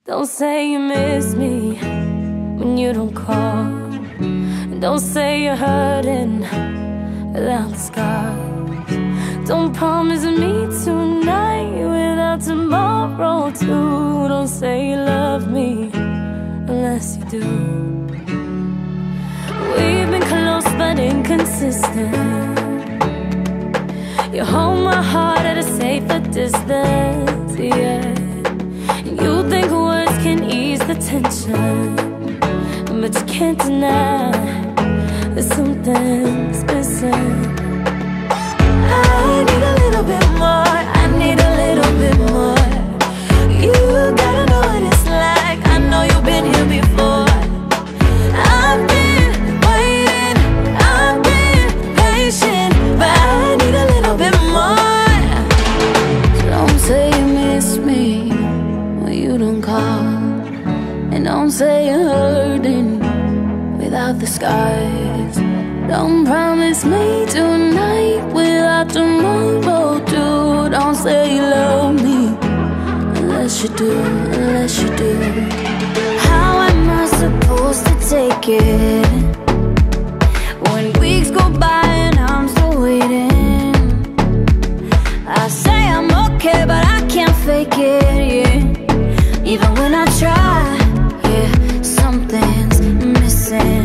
Don't say you miss me when you don't call. Don't say you're hurting without the scars. Don't promise me tonight without tomorrow too. Don't say you love me unless you do. We've been close but inconsistent. You hold my heart at a safer distance, yeah. You think words can ease the tension, but you can't deny that something's missing. I need a little bit more, I need a little bit more. You gotta know what it's like, I know you've been here before. I've been waiting, I've been patient, but I need a little bit more. So don't say you miss me when you don't call, and don't say you're hurting without the scars. Don't promise me tonight without tomorrow too. Don't say you love me unless you do, unless you do. How am I supposed to take it when weeks go by and I'm still waiting? I say I'm okay but I can't fake it, yeah. Even when I try, yeah, something's missing.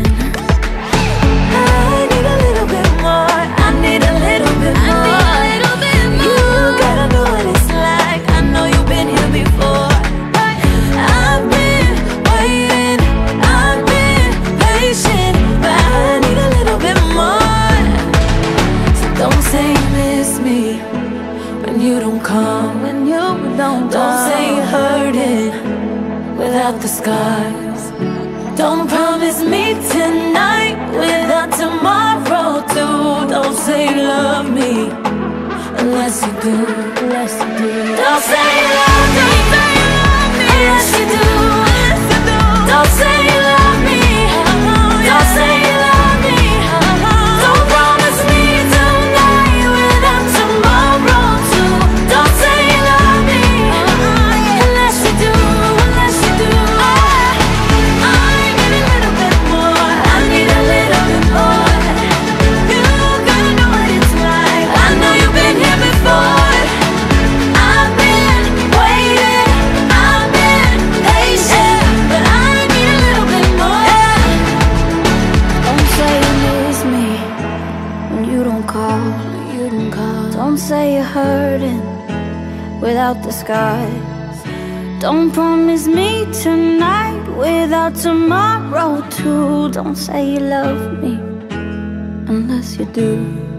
I need a little bit more, I need a little bit more. You gotta know what it's like, I know you've been here before. I've been waiting, I've been patient, but I need a little bit more. So don't say you miss me when you don't come, when you don't say you're hurting without the scars. Don't promise me tonight without tomorrow too. Don't say you love me unless you do, unless you do. Don't say you love me unless you do. Don't say you love me, don't say you love me. Don't promise me tonight without tomorrow too. Don't say you love me unless you do, unless you do. I need a little bit more, I need a little bit more. You gotta know what it's like, I know you've been here before. I've been waiting, I've been patient, but I need a little bit more. Don't say you miss me when you don't call, you don't call. Don't say you're hurting without the scars. Don't promise me tonight without tomorrow too. Don't say you love me unless you do.